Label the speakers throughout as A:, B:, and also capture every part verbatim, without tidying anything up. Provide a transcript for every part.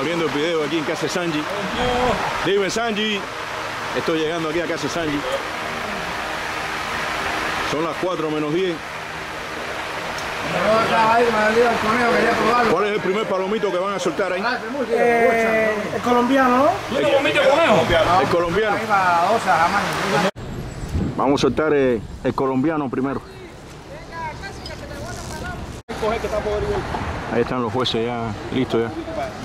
A: abriendo el video aquí en casa de Sanji. Dime, Sanji. Estoy llegando aquí a casa de Sanji. Son las cuatro menos diez. ¿Cuál es el primer palomito que van a soltar ahí?
B: Eh, el colombiano, ¿no?
A: El, el colombiano. Vamos a soltar el, el colombiano primero. Ahí están los jueces ya listos ya.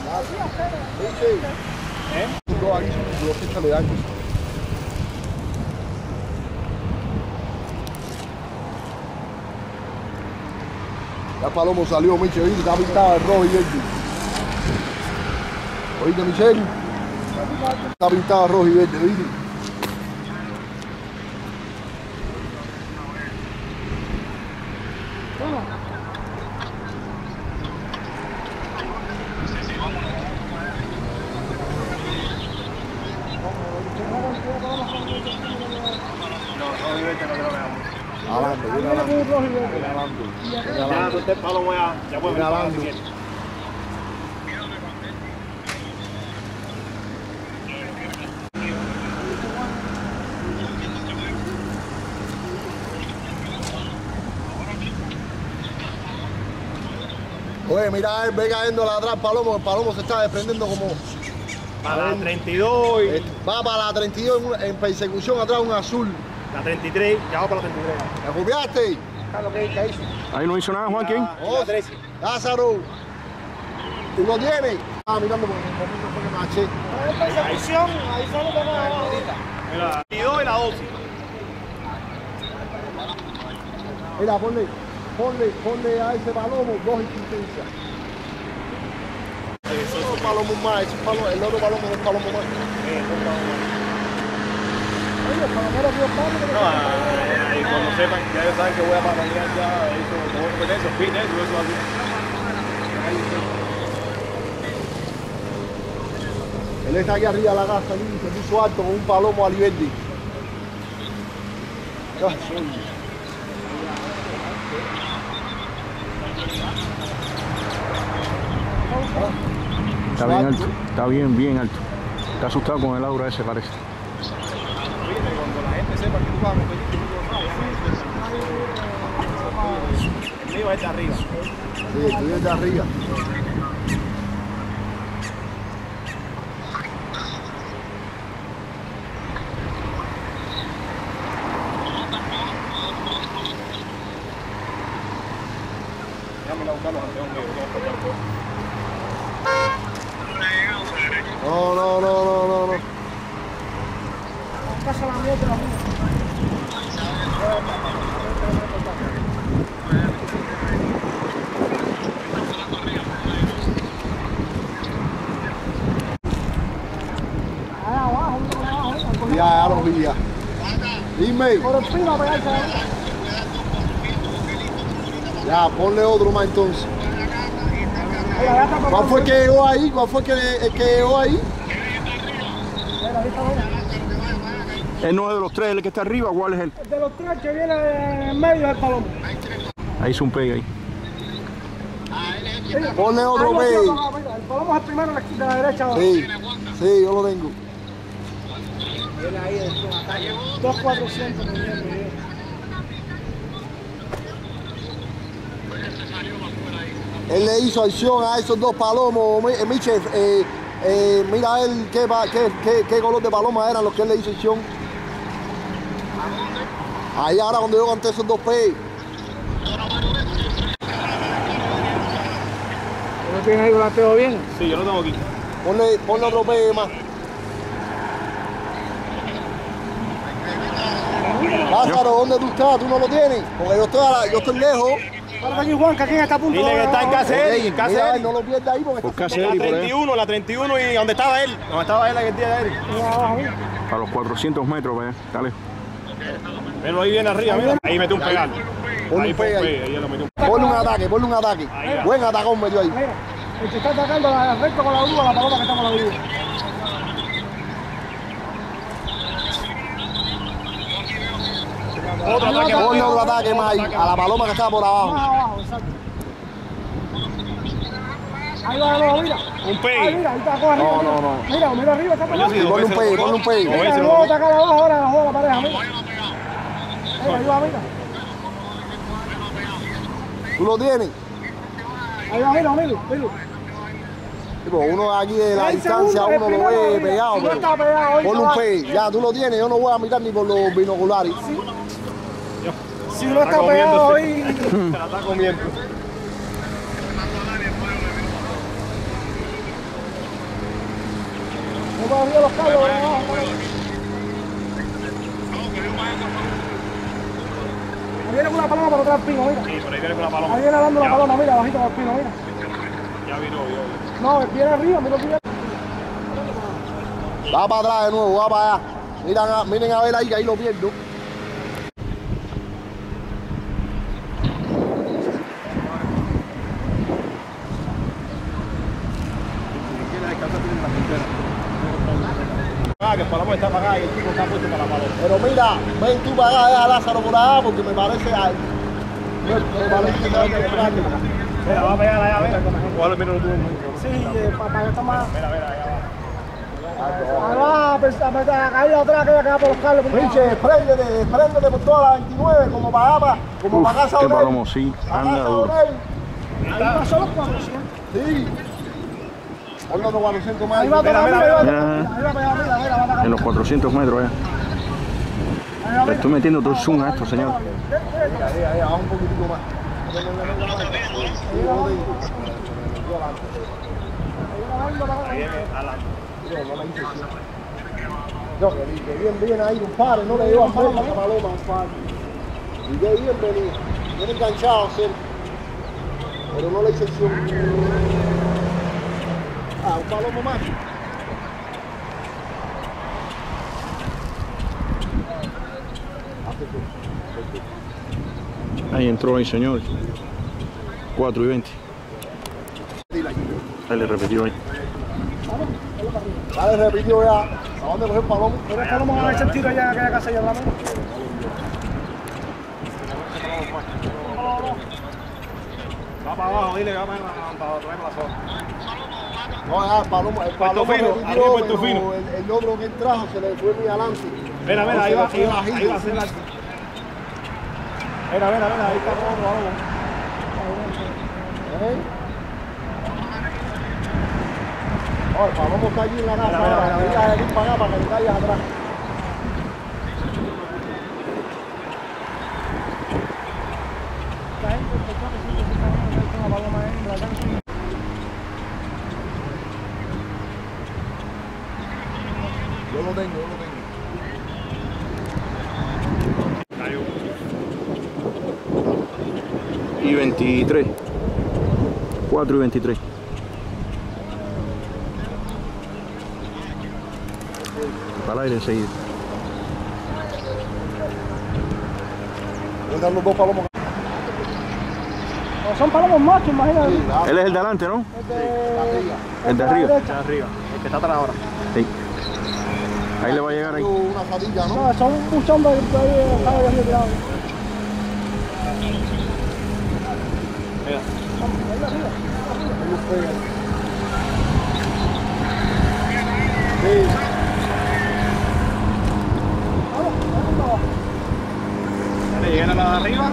C: Ya Palomo salió, Michel, está pintado de rojo y verde. ¿Oíste, Michel? Está pintado de rojo y verde, ¿oíste? Adelante, viene adelante. Viene adelante. Viene adelante.
D: Usted Palomo ya, ya puede
C: Viene adelante. Oye, mira, él ve cayendo atrás Palomo, el Palomo se está desprendiendo como...
D: Para la treinta y dos.
C: Eh, Va para la treinta y dos en, en persecución atrás, un azul.
D: La treinta y tres, ya va para la treinta y tres.
C: ¿Me copiaste?
D: Carlos, ¿qué, ¿qué hizo?
A: Ahí no hizo nada, Juan, ¿quién?
C: Oh, Lázaro, ¿tú lo tienes? Ah, mirando porque en el momento fue que me aché.
B: En persecución, ahí solo te va a
D: Mira, la treinta y dos y la doce.
C: Mira, ponle, ponle, ponle a ese Palomo dos existencias. Esos son palomos más, esos palomos, el otro Palomo es un Palomo más. Oye, el Palomero dio Palomo.
D: No, y cuando sepan, ya ellos saben que voy a palomear ya, eso, como competencia, fitness, eso así.
C: Él está aquí arriba de la casa, allí, se puso alto con un Palomo a Liberty. Ah, soy.
A: Está bien alto, está bien, bien alto. Está asustado con el aura ese, parece.
D: Cuando la gente sepa que tú vas a competir, el mío es de arriba.
C: Sí, tú eres de arriba.
D: Déjame a buscar los anteojos míos.
C: No, no, no, no, no, no.
B: casa la mía de la mía. Allá abajo, allá abajo.
C: Ya, ya lo vi ya. Dime.
B: Por el pino a pegarse.
C: Ya, ponle otro más entonces. ¿Cuál fue el que llegó ahí? ¿Cuál fue el que, el que llegó ahí?
A: Él no es de los tres, el que está arriba, ¿cuál es él?
B: De los tres que viene en medio del Palomo.
A: Ahí hizo un pegue ahí.
C: Ponle otro
B: Ahí
C: pegue.
B: lo tengo, mira, el Palomo es el primero de la derecha. Abajo.
C: Sí, sí, yo lo tengo.
B: dos cuatrocientos.
C: Él le hizo acción a esos dos palomos, Mi- eh, Michel. Eh, eh, mira él qué, pa- qué, qué, qué color de paloma eran los que él le hizo acción. Ahí ahora cuando yo conté esos dos peces.
B: ¿No tienes ahí volanteo bien?
D: Sí, yo lo tengo aquí.
C: Ponle, ponle otro pez más. Lázaro, ¿dónde tú estás? ¿Tú no lo tienes? Porque yo estoy, a la- yo estoy lejos.
B: Para aquí Juan, que aquí está a punto.
D: Dile que está en casa de él, en casa
C: Mira,
D: de
C: él
D: él.
C: no lo pierdas ahí porque
A: Por
C: está
A: casa
D: La
A: de él y por
D: treinta y
A: ahí.
D: uno, la treinta y uno y donde estaba él. Donde estaba él aquel día de él.
A: A los cuatrocientos metros, vaya. Dale.
D: Pero ahí viene arriba, mira. Ahí metió un pegal.
C: Ponle
D: Ahí
C: un
D: fue
C: pegue
D: un
C: ahí.
D: pegue, ahí lo metió un
C: Ponle un ataque, ponle un ataque.
D: Ahí va.
C: Buen atacón metió ahí.
B: Mira, el que está atacando la recto con la grúa, la paloma que está con la grúa.
D: Otro ataque más.
C: Ponle otro ataque más ahí, a la paloma que estaba por
B: Más
C: abajo.
B: abajo, exacto. Ahí va, no, mira.
D: Un pay.
B: Ahí, mira, ahí está, coge arriba.
C: No, no, no.
B: Mira, mira arriba, está
D: Coño, sí,
B: pegado.
C: Ponle un pay, ponle un pay.
B: Mira, el juego está acá abajo ahora, la juega la pareja, mira. Mira, ahí va, mira.
C: ¿Tú lo tienes?
B: Ahí va, mira, mira, mira.
C: Tipo, uno aquí de la
B: El
C: distancia,
B: segundo,
C: uno
B: el
C: lo ve
B: primero,
C: pegado.
B: si no
C: pero
B: está pegado, hoy
C: ponle
B: no
C: un
B: va.
C: pay. Ya, tú lo tienes, yo no voy a mirar ni por los binoculares.
B: Si no está pegado hoy.
D: Se la está comiendo.
B: No puedo abrir los cables, abajo. Ahí viene una paloma por atrás del pino, mira.
D: Sí, por ahí viene con la paloma.
B: Ahí viene dando la
D: Ya.
B: paloma, mira, bajito del pino, mira.
D: Ya vino, yo.
B: No, viene arriba, mira, mira.
C: Va para atrás de nuevo, va para allá. Miren a, miren a ver ahí que ahí lo pierdo.
D: Ah, que el paloma está para acá y el tipo está puesto para la paloma.
C: Pero mira, ven tú para acá, deja a Lázaro por allá porque me parece. ay, Me, me parece que te va a quedar.
D: Mira, va a pegar allá, mira. Cógelo el minuto tú.
B: Sí, eh, para que está más.
D: Mira, mira, allá va.
B: Ahí va, a pensar, a pensar, ahí atrás que va a por los cables. por
C: Pinche, préndete, préndete por toda la veintinueve, como para allá, para, como para casa
A: Qué
C: de
A: palomo, sí, anda duro.
B: Ahí pasó los cuatrocientos.
C: Sí. Ponlo los cuatrocientos más.
B: Ahí va
D: Mira,
B: toda,
D: mira,
B: mira, ahí va.
A: mira.
B: Ahí va, mira, mira, mira, va a atacar.
A: En los cuatrocientos metros ya.
B: Ahí va,
A: Le estoy metiendo todo el zoom a esto, señor.
C: Ahí, ahí, baja un poquitico más.
D: Ahí viene a la.
C: No, que, que bien, bien ahí, un par, no le dio a falta a la paloma, un par. Y qué bien venía, bien enganchado, sí. Pero no le hice acción. Ah, un palomo más.
A: Ahí entró ahí, señor. cuatro y veinte. Ahí le repitió ahí.
C: Dale, repitió ya. ¿A dónde cogió el palomo?
B: Pero es que vamos a dar ese tiro allá en aquella casa allá en la mano.
D: Va para abajo, dile que va para para traer la zona.
C: No, ya, el palomo, el palomo
D: fino,
C: repitió,
D: arriba Puerto
C: pero
D: Fino.
C: El, el otro que él trajo se le fue muy adelante.
D: Mira, mira, ahí va, ahí va,
C: Bajito.
D: ahí va a hacer algo. Mira, mira, mira, ahí está todo el balón.
C: ¿Eh? Oh, el palomo está allí en la casa.
D: Mira, mira,
C: ahora.
D: mira,
C: Mira, ven para acá para que te caigas atrás.
B: La gente pensó que sí, que sí, que sí, una paloma en la cancha.
C: Yo lo tengo, yo lo tengo.
D: Cayó.
A: Y veintitrés. cuatro y veintitrés. Para el aire enseguida.
C: Están los dos palomos.
B: O son palomos machos, imagínate.
C: Sí, claro.
A: Él es el de adelante, ¿no?
B: El de,
A: El de
B: la
A: arriba.
B: derecha.
D: Está arriba, el que está atrás ahora.
A: Sí. Ahí le va a llegar ahí.
C: Una satilla, ¿no?
B: No, son un buchón de ahí, estaba ahí arriba tirado.
D: Mira.
B: Ahí arriba.
C: Sí.
B: Vamos, vamos abajo.
D: Dale, llega a la de arriba.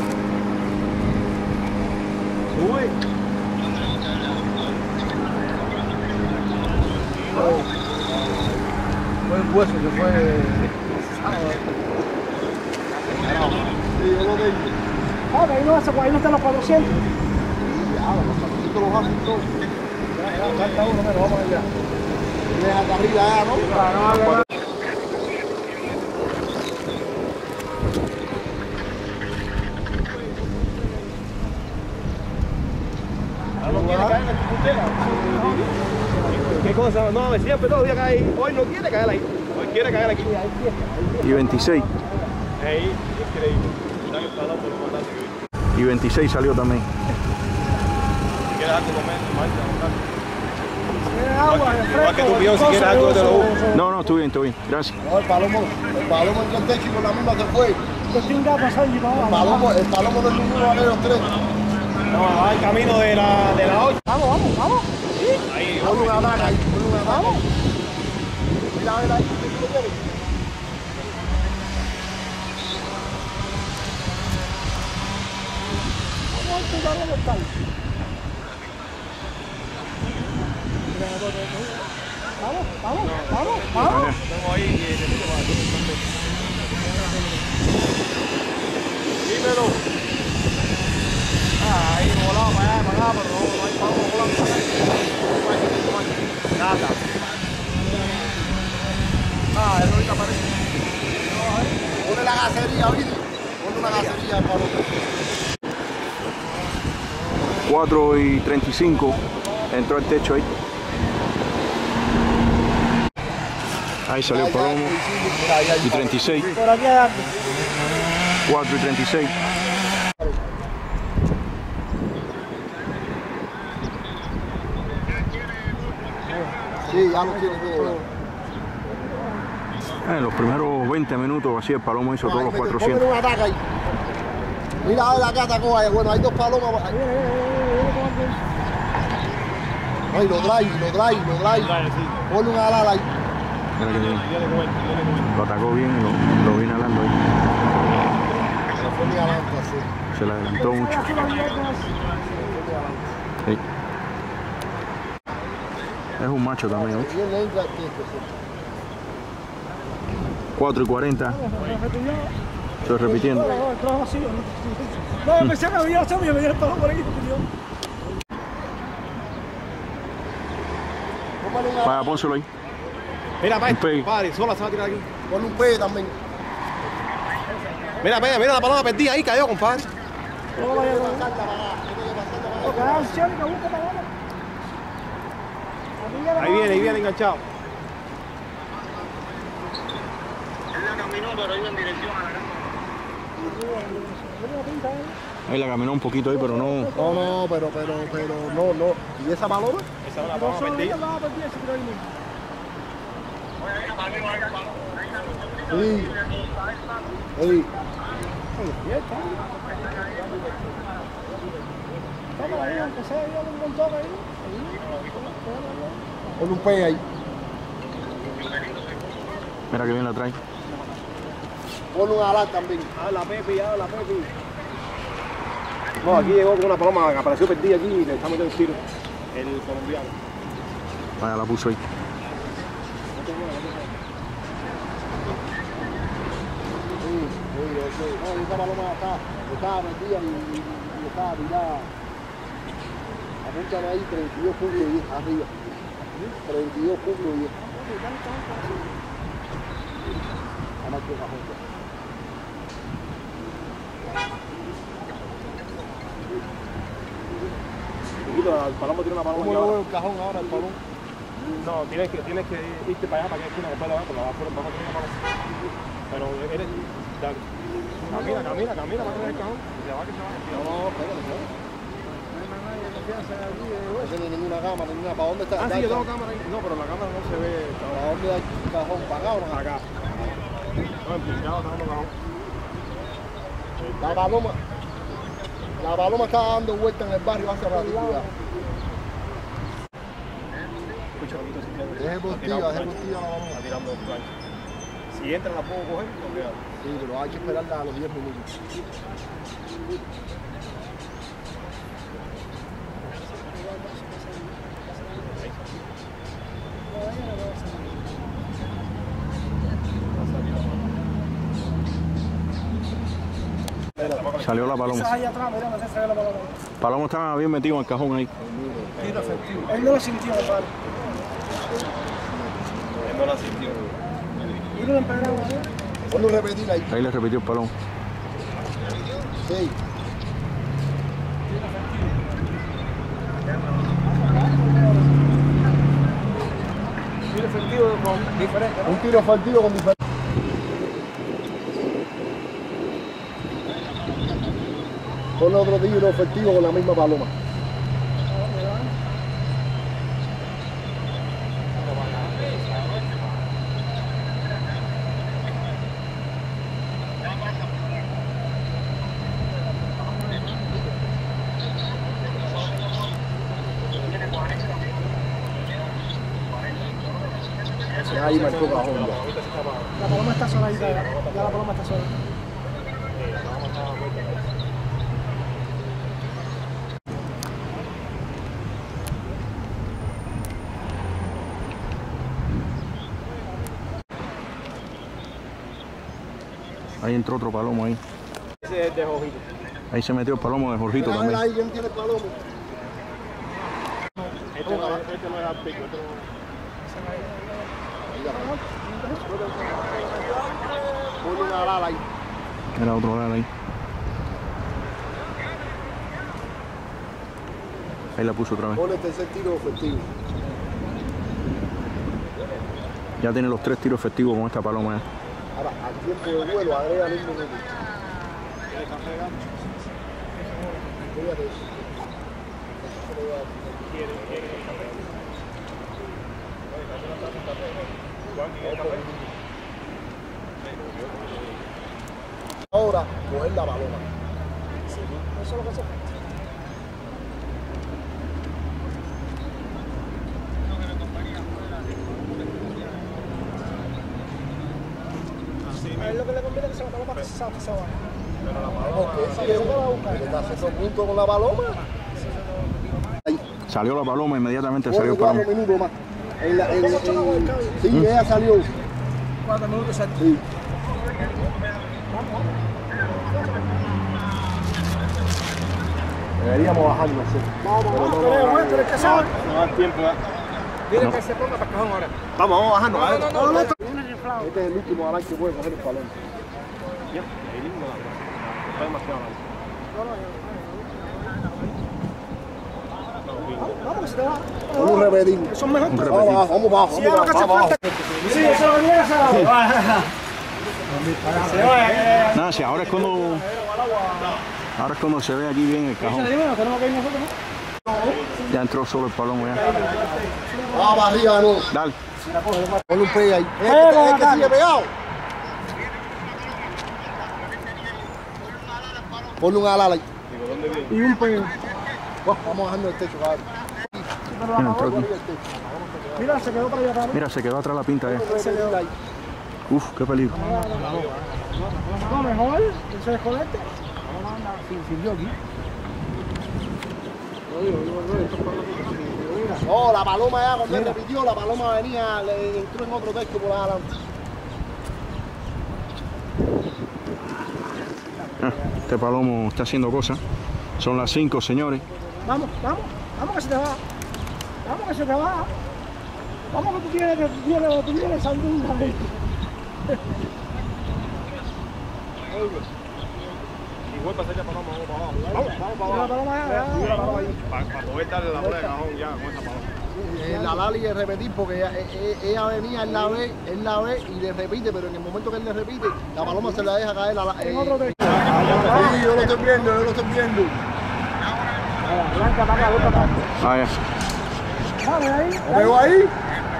D: Sube.
C: Fue el hueso que fue. Sí, yo lo tengo.
B: Ah, que ahí no, hace- ahí no están los cuatrocientos.
C: Ya, los zapatitos los hacen todos. Ya, ya, falta uno, pero vamos allá. Deja acá arriba ya, ¿no?
D: No quiere caer en la chuputera. ¿Qué cosa? No, siempre todo el día cae ahí. Hoy no quiere caer ahí. Hoy quiere caer aquí.
A: Y veintiséis.
D: Ahí, increíble. Está que está dando por lo más grande que vi.
A: Y veintiséis salió también.
D: Si quieres algo comer, marcha,
B: Tiene agua,
D: igual que tú,
B: refresco,
D: Pío, si
B: cosas,
D: quieres algo, te lo
B: eso,
D: busco.
B: eso.
A: No, no, estoy bien, estoy bien. Gracias.
C: No, el palomo, el palomo en el techo y con la misma se fue.
B: Yo estoy gato, Sanji, no,
C: El
B: vamos.
C: palomo, el palomo del número de los tres.
D: No, va el camino de la, de la ocho.
B: Vamos, vamos, vamos.
D: Ahí,
C: Ponle una ataque ahí, ponle una ataque.
B: Vamos.
C: Mira, mira ahí, ¿tú lo quieres?
B: Vamos a intentar remontar. Vamos, vamos, vamos, vamos.
D: Estamos ahí y necesito para ti. Dímelo. Ah, ahí volado para allá, para acá, pero no, no hay pago volando. Nada. Ah, eso ahorita aparece.
C: Ponle la gasería, Billy. Ponle una gasería, Pablo.
A: cuatro y treinta y cinco. Entró el techo ahí. Ahí salió el palomo. Y treinta y seis.
B: Por aquí hay algo.
A: cuatro y treinta y seis.
C: Sí, ya lo tiene todo.
A: En los primeros veinte minutos así el palomo hizo todos los
C: Ponle
A: cuatrocientos.
C: un ataque ahí. Mira a ver la gata coja. Bueno, hay dos palomas. Ahí. Ay, lo trae, lo trae, lo trae. Ponle un alala ahí.
A: Mira que bien. Lo atacó bien y lo, lo vino alando ahí.
C: Se fue muy adelante, sí.
A: Se le adelantó mucho. Sí. Es un macho también, ¿eh?
C: Bien le entra aquí, sí.
A: cuatro y cuarenta. Estoy repitiendo.
B: No, pensé que había hecho, me había estado por aquí.
A: Vaya, pónselo ahí.
D: Mira,
A: Un pegue.
D: padre, sola se va a tirar aquí.
C: Ponle un pegue también.
D: Mira, mira, mira la paloma perdida ahí, cayó, compadre.
B: No vaya a
D: Ahí viene, ahí viene enganchado.
A: Ahí la caminó un poquito ahí, pero no.
C: No, no, pero, pero, pero, no, no. ¿Y esa paloma?
D: Esa es la paloma perdida.
C: Sí. Sí. Ponle un pegue ahí.
A: Mira que bien la trae.
C: Ponle un alar también.
D: Ah, la Pepe, ya, la Pepe. No, aquí llegó con una paloma que apareció perdida aquí y le está metiendo el tiro. El colombiano.
A: Vaya, la puso ahí.
C: Sí, sí, sí. No, esa paloma está, estaba metida y, y, y estaba tirada. Apúntame ahí, treinta y dos puntos diez arriba. treinta y dos puntos diez. Vamos a hacer una junta.
D: Chiquito, el palomo tiene una paloma
C: ¿Cómo
D: aquí
C: lo veo
D: ahora.
C: el cajón ahora, el palón?
D: No, tienes que, tienes que irte para allá para que esquina completa abajo, porque abajo vas a tener una paloma. Pero eres. Dale. Camina, camina, camina para tener el cajón. Y se va que se va.
C: No, no, espérate, espérate. No tiene ninguna cámara, ninguna. ¿Para dónde está?
D: Ah, sí, yo tengo cámara ahí. No, pero la cámara no se ve.
C: ¿Para dónde hay cajón? ¿Para acá o no?
D: Acá. No, emplicado, está dando cajón.
C: La paloma. La paloma está dando vuelta en el barrio hace ratito ya. Es ejecutiva, es ejecutiva la paloma.
D: Está tirando el plancha. Si entra la puedo coger, olvídate.
C: Sí, pero hay que esperarla a los diez minutos.
A: Salió la paloma.
B: Esa allá atrás, mira, no se sale la paloma.
A: Palomo estaba bien metido en el cajón ahí.
B: Tiro efectivo. Él no lo sintió, padre.
D: Él no la sintió.
B: Y lo empedraron, ¿eh?
C: Ponlo repetir ahí.
A: Ahí le repitió el palomo.
C: Sí.
B: Tiro efectivo con diferente, ¿no?
C: Un tiro efectivo con diferencia. Ponle otro tiro efectivo con la misma paloma. Ya ahí marcó cajón.
B: La paloma está sola ahí, ya, ya la paloma está sola.
A: Ahí entró otro palomo ahí.
D: Ese es de Jojito.
A: Ahí se metió el palomo de Jorgito
C: Mira,
A: también.
C: ahí, ¿quién tiene palomo?
D: Este no, este no es pico, este no.
C: Ponle una ala ahí.
A: Era otro lado ahí. Ahí la puso otra vez.
C: Ponle el tercer tiro efectivo.
A: Ya tiene los tres tiros efectivos con esta paloma. ¿eh?
C: Ahora, al tiempo de vuelo, agrega un minuto. Fíjate eso. Ahora, coger la paloma.
B: Eso es lo que se A él lo que le conviene es que se la paloma que se sabe que se vaya.
C: Porque ese es uno que está haciendo punto con la paloma. Ahí.
A: Salió la paloma, inmediatamente
C: Ponle
A: salió el
C: cuatro
A: palomo.
C: minutos más. En la, en, en, sí,
A: ¿Mm?
C: ella salió.
B: Cuatro minutos exacto.
C: Sí. Deberíamos bajarnos, sí.
B: Vamos, vamos, tú eres bueno, tú eres que sabe.
D: No da tiempo ya.
B: Dile que se ponga para el cajón ahora.
D: Vamos, vamos bajando.
B: No, no, no, no, no.
C: Este es el último alar que puede coger el paloma.
D: Ya, ahí mismo la cosa. Está demasiado largo.
B: Vamos, que se te va.
C: Con un repetín.
B: Eso es mejor.
A: Un
C: Vamos
A: repetín.
C: abajo, vamos abajo.
B: Sí, es lo que hace falta. Sí, eso es lo que viene a hacer. Se va.
A: Nada, si ahora es cuando. Ahora es cuando se ve aquí bien el cajón.
B: Tenemos que ir nosotros, ¿no?
A: Ya entró solo el palomo ya.
C: Vamos arriba, no.
A: Dale.
C: Ponle un pay ahí. Es que, es que sigue pegado. Ponle un alala ahí.
B: Y un pelo.
C: Vamos bajando el techo, cabrón.
A: Mira, entró aquí.
B: Mira, se quedó para allá atrás.
A: Mira, se quedó atrás la pinta ya.
C: Se quedó ahí.
A: Uf, qué peligro.
B: No, mejor que se desconecte.
C: Sirvió aquí. No, la paloma ya cuando él repitió, la paloma venía, le entró en otro texto por adelante.
A: Ah, este palomo está haciendo cosas. Son las cinco, señores.
B: Vamos, vamos, vamos que se te va. Vamos que se te va. Vamos que tú tienes, que tú tienes, tú tienes sandunga.
D: Igual para hacer paloma, vamos para abajo. Vamos, vamos para
B: La
D: abajo.
B: paloma ya, ya.
D: Para, para poder darle la bola de cajón ya con esa paloma.
C: El Alali de repetir porque ella, ella venía, él la ve, él la ve y le repite, pero en el momento que él le repite, la paloma se la deja caer a la.
B: En otro texto.
C: Sí, yo lo estoy viendo, yo lo estoy viendo.
B: Blanca para acá, Luca para acá.
A: Ah, ya.
B: Vale, ahí.
C: ¿Lo pegó ahí?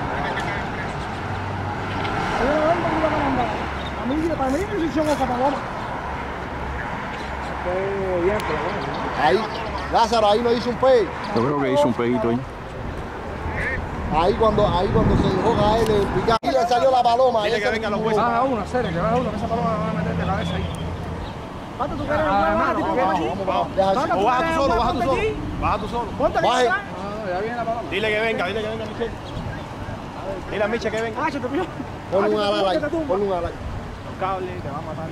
B: A mí, para mí, decisión esa paloma.
C: Ahí, Lázaro, ahí lo hizo un pez.
A: Yo creo que hizo un peguito ahí.
C: Ahí cuando, ahí cuando se dejó caer el picado. Ahí le salió la paloma.
D: Dile
C: Ahí
D: que
C: se
D: venga
C: le
D: los jueces.
B: Baja uno, serio, que baja uno, que esa paloma va a meter de cabeza ahí. ¿Cuánto tú quieres? Vamos,
C: Vamos, vamos, deja así.
D: O baja tú solo, baja tú solo. Baja tú solo.
B: Ponte aquí
C: Baje.
B: atrás.
D: Dile que venga, dile que venga, Michelle. Dile a Michelle que venga.
B: Ah, se te pilló.
C: Ponle un ala ahí, ponle un ala ahí.
D: Los cables, te va a matar.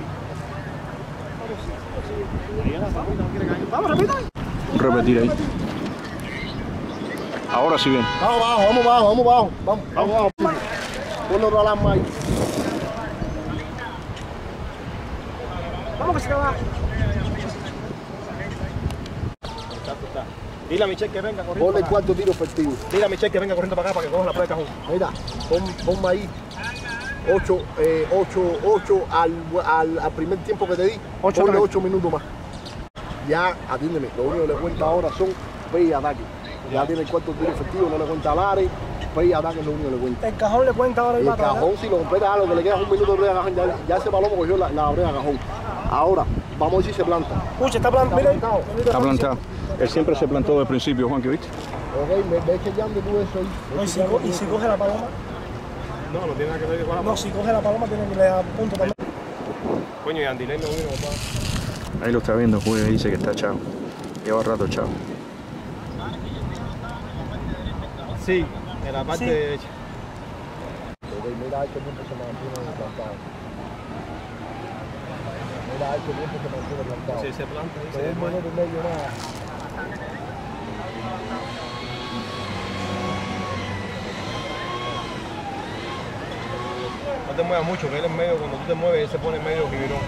B: Vamos, repita.
A: Repetir ahí. Ahora sí bien.
C: Vamos abajo, vamos abajo, vamos abajo. Vamos, vamos abajo. Ponle otro alarma ahí.
B: Vamos que se te va.
D: Dile a Michelle que venga corriendo.
C: Ponle el
D: para acá.
C: cuarto tiro efectivo.
D: Dile a Michelle que venga corriendo para acá para que coja la prueba de cajón.
C: Mira, pon, ponme ahí. ocho, eh, ocho, ocho al, al, al primer tiempo que te di.
B: Ocho
C: Ponle
B: tres.
C: ocho minutos más. Ya, atiéndeme, lo único que le cuenta ahora son pay y ataque. Ya tiene el cuarto tiro efectivo, no le cuenta al área. Pay y ataque es lo único que le cuenta.
B: El cajón le cuenta ahora y
C: El
B: mata.
C: cajón, si lo completa algo, que le queda un minuto de brega cajón, ya, ya ese palomo cogió la, la brega cajón. Ahora, vamos a ver si se planta.
B: Escucha, está plantado. Mira,
C: plantado.
A: Está plantado. Él siempre se plantó desde el principio, Juan, ¿que viste?
C: Ok, me ves chequeando tú eso ahí.
B: No, y, si, co- y si coge la paloma.
D: No, no tiene nada que ver con la paloma.
B: No, si coge la paloma tiene que le dar punto también.
D: Coño, y Andilén no vino, papá.
A: Ahí lo está viendo, Julio, dice que está chao. Lleva rato chao.
D: Sí, en la parte
B: Sí.
D: derecha.
C: Mira, hay que tiempo se mantiene plantado. Mira, hay que tiempo se mantiene plantado.
D: Si se planta, ahí
C: Se
D: se
C: ve un
D: desmaya.
C: minuto y medio nada.
D: No te muevas mucho, que él en medio, cuando tú te mueves, él se pone en medio gibirón.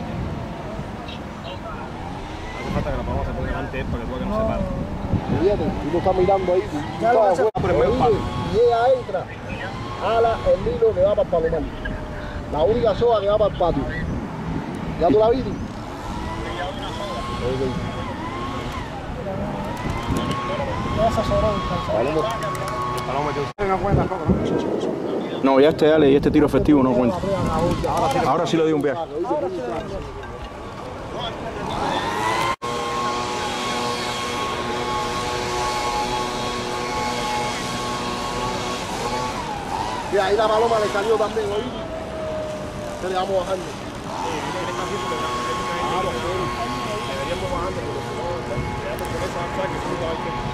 D: Hace falta que la paloma se ponga delante de él para que tú veas que no se para.
C: Fíjate, tú lo estás mirando ahí. Tú, tú
B: Ya lo
C: estás
B: hace-
C: afuera,
D: por el medio
C: oye,
D: palo.
C: y ella entra, ala el hilo que va para el palomar. La única soga que va para el patio. ¿Ya tú la viste? Ok.
B: Ya se asoró el calzado.
C: Paloma.
D: El paloma metió una cuenta, ¿no?
A: No, ya este Ale y este tiro festivo no cuenta. Ahora sí le di un viaje.
C: Y ahí la paloma le salió también, oí. Se le vamos bajando.
D: Deberíamos bajando, porque si no, ya te pones a actuar que tú vas a ver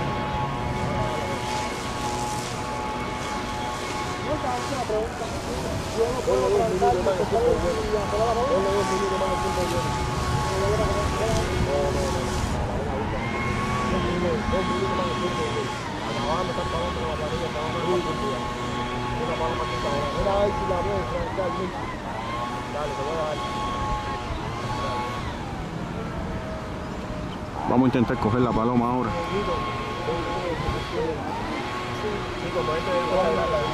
C: Ponle dos minutos más que tiempo bueno. Ponle dos minutos más que tiempo bueno. No, no, no. Dos minutos, dos minutos más que tiempo bueno.
D: Acabando, está acabando con la planilla, está acabando con la planilla. Una paloma que está ahora.
C: Mira ahí si la ves, francamente.
D: Dale, te voy a dar.
A: Vamos a intentar coger la paloma ahora.
D: Sí, como este de la la la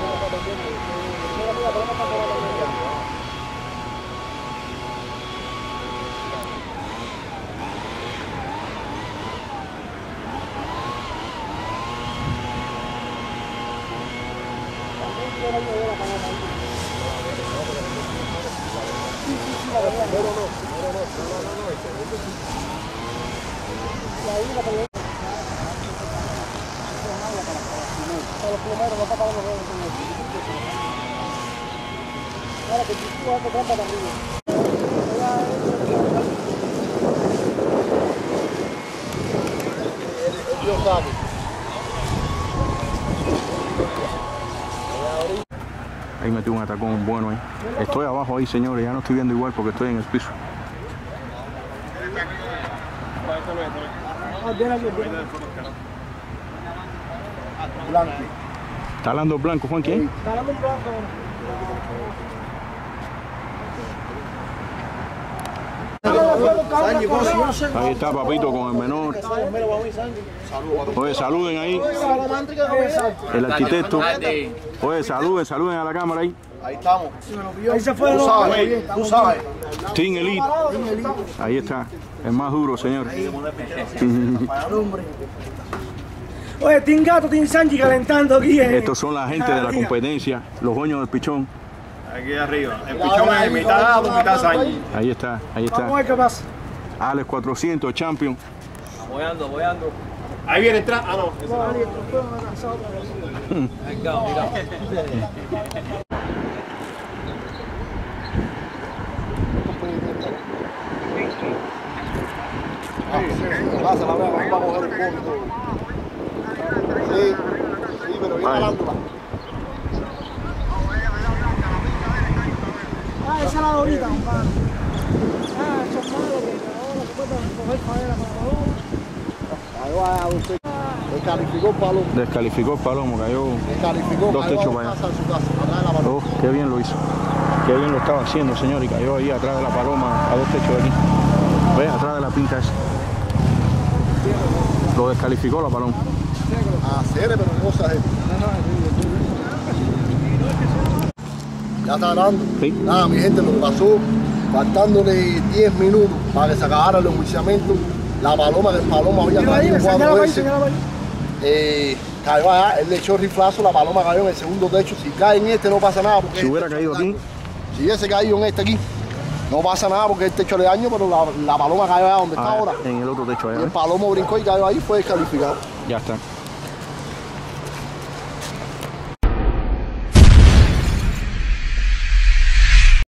B: Los plumeros no está pagando nada. Ahora que tú vas a tocar para arriba.
C: El Dios sabe.
A: Ahí metí un atacón bueno ahí. Estoy abajo ahí, señores. Ya no estoy viendo igual porque estoy en el piso.
B: Ah, viene aquí, viene aquí.
C: Blanco.
A: ¿Está hablando blanco, Juan? ¿Quién?
B: Está dando un blanco.
A: Ahí está Papito con el menor. Oye, saluden ahí. El arquitecto. Oye, saluden, saluden a la cámara ahí.
C: Ahí estamos.
B: Ahí se fue.
C: Tú sabes, tú sabes.
A: Team Elite. Ahí está. El más duro, señor.
B: Oye, Team Gato, Team Sanji calentando aquí. eh.
A: Estos son la gente de la competencia, los dueños del pichón.
D: Aquí arriba. El pichón es mitad gato, mitad Sanji.
A: Ahí está, ahí
B: Vamos a
A: está.
B: ver qué pasa.
A: Alex cuatrocientos, champion.
E: Apoyando, apoyando.
D: Ahí viene atrás. Ah, no. esa
B: No,
D: no.
B: Ari, esto fue una casada otra vez.
E: Venga, mira.
C: Pasa la brava, vamos a coger el fondo y todo. Sí, sí, pero viene
A: Ay.
C: jalándola.
B: Ah, esa es la dorita, compadre. Ah, eso es malo que ahora se puede coger madera para la
C: Ahí va a usted. Descalificó el palo.
A: Descalificó el palomo, cayó.
C: Descalificó.
A: Dos
C: Ahí va
A: techos
C: a
A: para allá.
C: casa, en su casa, atrás de la paloma.
A: Oh, qué bien lo hizo. Qué bien lo estaba haciendo, señor. Y cayó ahí atrás de la paloma, a dos techos de aquí. Ve, atrás de la pinta esa. Lo descalificó la paloma.
C: Hacer, pero cosas es. Ya está ganando.
A: Sí.
C: Nada, mi gente, lo que pasó, faltándole diez minutos para que se acabara el enjuiciamiento, la paloma del paloma había
B: Mira ahí,
C: caído cuatro
B: señala ahí,
C: veces.
B: señala ahí.
C: Eh, cayó allá, él le echó riflazo, la paloma cayó en el segundo techo. Si cae en este no pasa nada. Porque
A: Si hubiera caído aquí,
C: Si hubiese caído en este aquí, no pasa nada porque el techo le daño, pero la, la paloma cayó allá donde está
A: ah,
C: ahora.
A: en el otro techo
C: Y
A: allá.
C: el
A: ¿eh?
C: palomo brincó y cayó ahí, fue descalificado.
A: Ya está.